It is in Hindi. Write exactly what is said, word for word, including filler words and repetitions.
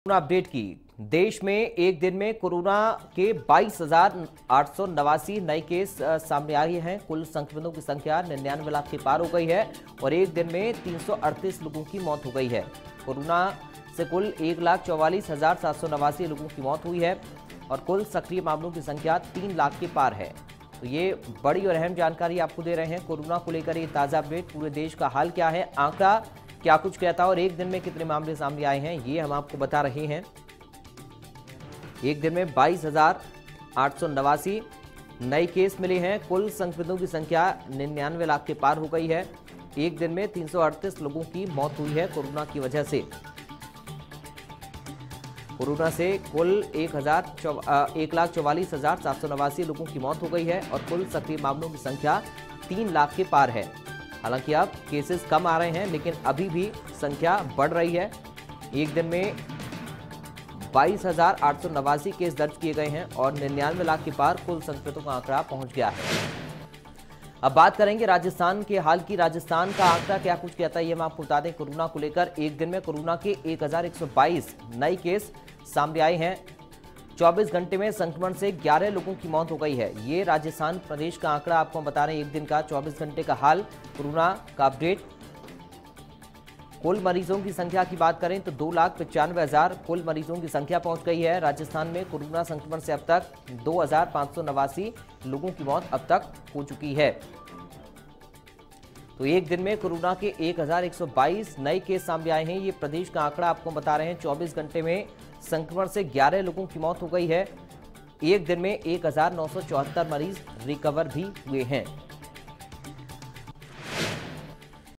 कोरोना अपडेट की। देश में एक दिन में कोरोना के बाईस हजार आठ सौ नवासी नए केस सामने आए हैं। कुल संक्रमितों की संख्या निन्यानवे लाख के पार हो गई है और एक दिन में तीन सौ अड़तीस लोगों की मौत हो गई है। कोरोना से कुल एक लाख चौवालीस हजार सात सौ नवासी लोगों की मौत हुई है और कुल सक्रिय मामलों की संख्या तीन लाख के पार है। तो ये बड़ी और अहम जानकारी आपको दे रहे हैं। कोरोना को लेकर ये ताज़ा अपडेट, पूरे देश का हाल क्या है, आंकड़ा क्या कुछ कहता है और एक दिन में कितने मामले सामने आए हैं, ये हम आपको बता रहे हैं। एक दिन में बाईस हजार आठ सौ नवासी नए केस मिले हैं। कुल संक्रमितों की संख्या निन्यानवे लाख के पार हो गई है। एक दिन में तीन सौ अड़तीस लोगों की मौत हुई है कोरोना की वजह से। कोरोना से कुल एक हजार एक लाख चौवालीस हजार सात सौ नवासी लोगों की मौत हो गई है और कुल सक्रिय मामलों की संख्या तीन लाख के पार है। हालांकि अब केसेस कम आ रहे हैं, लेकिन अभी भी संख्या बढ़ रही है। एक दिन में बाईस हजार आठ सौ नवासी केस दर्ज किए गए हैं और निन्यानवे लाख के पार कुल संक्रमितों का आंकड़ा पहुंच गया है। अब बात करेंगे राजस्थान के हाल की। राजस्थान का आंकड़ा क्या कुछ कहता है, ये हम आपको बता दें। कोरोना को लेकर एक दिन में कोरोना के एक हजार एक सौ बाईस नए केस सामने आए हैं। चौबीस घंटे में संक्रमण से ग्यारह लोगों की मौत हो गई है। ये राजस्थान प्रदेश का आंकड़ा आपको हम बता रहे हैं। एक दिन का चौबीस घंटे का हाल, कोरोना का अपडेट। कुल मरीजों की संख्या की बात करें तो दो लाख पचानवे हजार कुल मरीजों की संख्या पहुंच गई है। राजस्थान में कोरोना संक्रमण से अब तक दो हजार पांच सौ नवासी लोगों की मौत अब तक हो चुकी है। तो एक दिन में कोरोना के एक हजार एक सौ बाईस नए केस सामने आए हैं। ये प्रदेश का आंकड़ा आपको बता रहे हैं। चौबीस घंटे में संक्रमण से ग्यारह लोगों की मौत हो गई है। एक दिन में एक हजार नौ सौ चौहत्तर मरीज रिकवर भी हुए हैं।